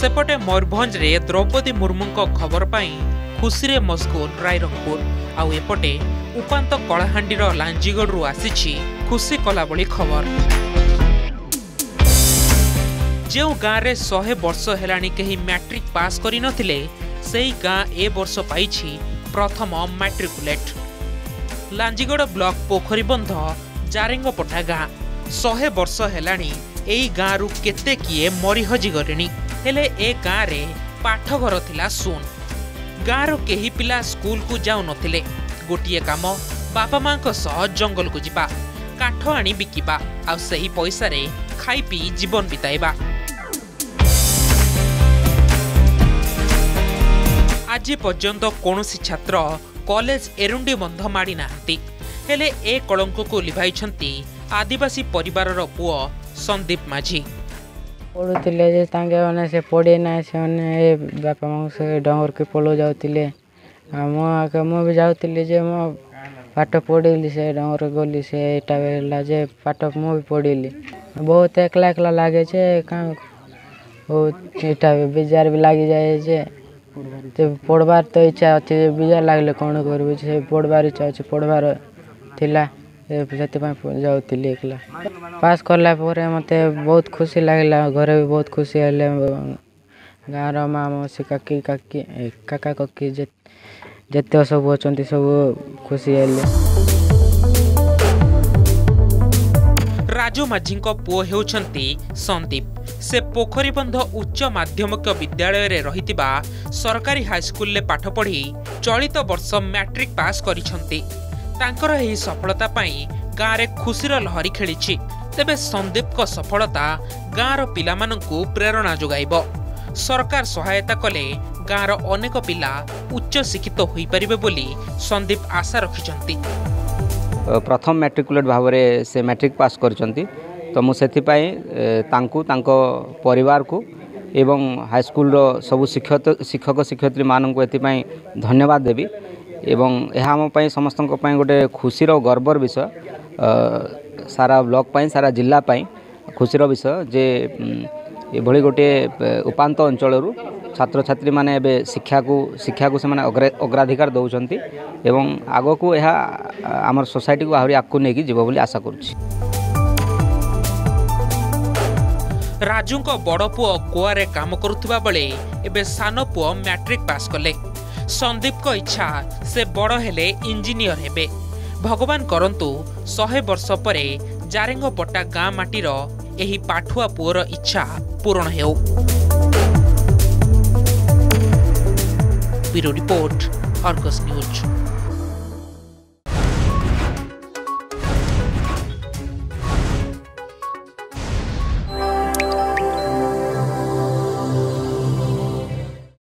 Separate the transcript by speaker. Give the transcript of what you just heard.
Speaker 1: सेपटे मयूरभंज रे द्रौपदी मुर्मू खबर पाई खुशी रे मस्गुल रायरंगपुर आउ एपटे उपांत कलाहांडीर लांजीगढ़ आसी खुशी कला बली खबर। जो गाँव में 100 वर्ष हेलानी कहीं मैट्रिक पास करि नथिले सेही गाँ ए वर्ष पाइछि प्रथम मैट्रिकुलेट। लांजीगढ़ ब्लॉक पोखरीबंध जारेंगपटा गाँ 100 वर्ष हेलानी एई गाँ रु केते किए मरी हजि गलेनी हेले ए गाँ रे पाठघर थिला सुन। गाँ रो केही पिला स्कूल को जाउ नथिले गोटिए काम बापा मां को सह जंगल को जिबा काठ आनी बिकिबा आ सही पैसा रे खाई पी जीवन बिताइबा। आज पर्यंत कौनसी छात्र कॉलेज एरुंडी बंध माड़ी नाहंती हेले ए कलंक को लिभाइछंती आदिवासी परिवार रो पुओ संदीप माझी।
Speaker 2: पढ़ुले जे तांगे माने से पढ़े ना से माने बापा मां से डंगर के पलो जाउतिले मो भी जाउतिले जे मो पाठ पढ़िली से डंगर गली से एटा बेला जे पाठ मो भी पढ़िली बहुत एकला एकला लागे छे का ओ एटा बेजार भी लागी जाए जे ते पढ़बार तो इच्छा अच्छे बेजार लागले कोन करबे से पढ़बार इच्छा अच्छे पढ़बार थिला जाऊली एकला पास करला मते बहुत खुशी लगला घरे भी बहुत खुशी हेले गाँव माँ मौसी काकी काकी काका काकी जिते सब अच्छा सब खुशी हेले।
Speaker 1: राजू माझी पुओ हेउछंती संदीप से पोखरीबंध उच्च माध्यमिक विद्यालय रे रहितिबा सरकारी हाईस्कूल ले पाठ पढ़ी चलित वर्ष मैट्रिक पास करिसंती। तांकर एही सफलता पाई गाँव रे खुशीर लहरी खेली तेबे संदीप को सफलता गाँव रो पिला माननकु प्रेरणा जोगाइबो। सरकार सहायता कले गाँव रो अनेक पिला उच्च शिक्षित होई परिबे बोली संदीप आशा रखिचंती।
Speaker 3: प्रथम मैट्रिकुलेट भाव में से मैट्रिक पास करचंती तो मु सेथिपाई तांकु तांको परिवार को एवं हाईस्कूल रो सब शिक्षक शिक्षयित्री माननकु एथिपाई धन्यवाद देबी एवं यह आम समस्त गोटे खुशी गर्वर विषय सारा ब्लॉक पाई सारा जिला पाई खुशी विषय जे ये गोटे उपांत अंचल छात्र छात्री माने एबे शिक्षा को से माने अग्राधिकार दौरान एवं आग को यह आम सोसाइटी को आहरी आगू नहीं जीव बोली आशा करुछि।
Speaker 1: राजू को बड़ पुओ गोवा रे काम करुवा बेले एबे सान पुओ मैट्रिक पास कले। संदीप को इच्छा से बड़ हेले इंजीनियर हेबे। भगवान करंतु 100 वर्ष परे जारेंगपटा गाँ माटीर एही पाठुआ पुओर इच्छा पूर्ण हेउ। Bureau report Argus news.